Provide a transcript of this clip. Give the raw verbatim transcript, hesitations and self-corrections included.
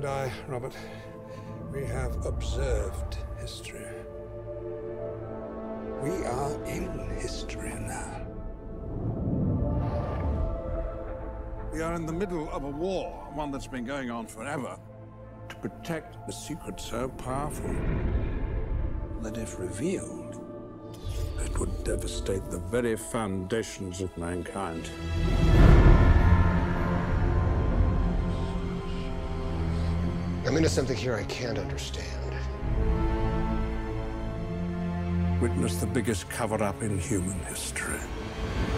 and I, Robert, we have observed history. We are in history now. We are in the middle of a war, one that's been going on forever, to protect a secret so powerful that if revealed, it would devastate the very foundations of mankind. I'm into something here I can't understand. Witness the biggest cover-up in human history.